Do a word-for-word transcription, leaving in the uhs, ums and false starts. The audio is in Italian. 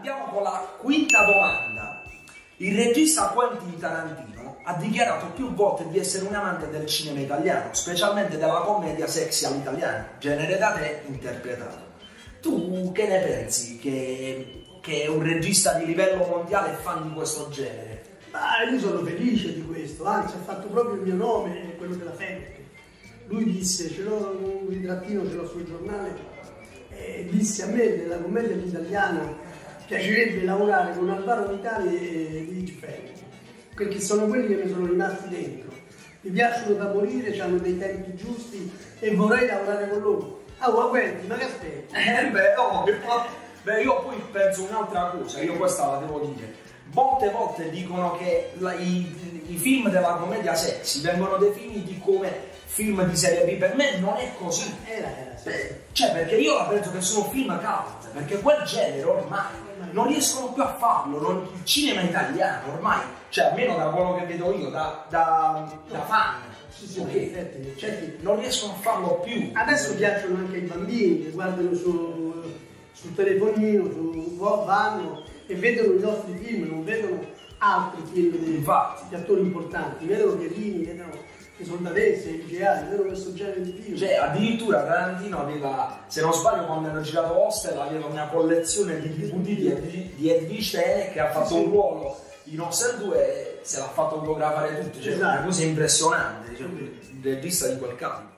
Andiamo con la quinta domanda. Il regista Quentin Tarantino ha dichiarato più volte di essere un amante del cinema italiano, specialmente della commedia sexy all'italiana, genere da te interpretato. Tu che ne pensi? Che, che un regista di livello mondiale è fan di questo genere? Ma io sono felice di questo, anzi ha fatto proprio il mio nome, quello della Fenech. Lui disse, ce l'ho un ritrattino, ce l'ho sul giornale, e disse a me della commedia italiana piacerebbe lavorare con Alvaro Vitali e Luigi Fenech, perché sono quelli che mi sono rimasti dentro. Mi piacciono da morire, hanno dei tempi giusti e vorrei lavorare con loro. Ah, ma guardi, ma che aspetti? Eh beh, oh, beh, io poi penso un'altra cosa, io questa la devo dire. Molte volte dicono che la, i, i film della commedia sexy vengono definiti come film di serie B. Per me non è così. Era, era, sì. Beh, cioè, perché io la penso che sono film cult, perché quel genere ormai non riescono più a farlo, non, il cinema italiano ormai, cioè almeno da quello che vedo io, da, da, da fan, Sì, sì, okay, effetti, cioè, non riescono a farlo più. Adesso piacciono anche ai bambini che guardano su, sul telefonino, su, vanno e vedono i nostri film, non vedono altri film degli Infatti. attori importanti, vedono Chiellini, vedono i Soldatessi, i liceali, vedono questo genere di film. Cioè, addirittura Tarantino aveva, se non sbaglio, quando hanno girato Hostel, aveva una collezione di D V D di, Ed- di Edwige Fenech che ha fatto sì, un ruolo in Hostel due e se l'ha fatto fotografare tutto, cioè, esatto. Una cosa impressionante, cioè, il regista di quel campo.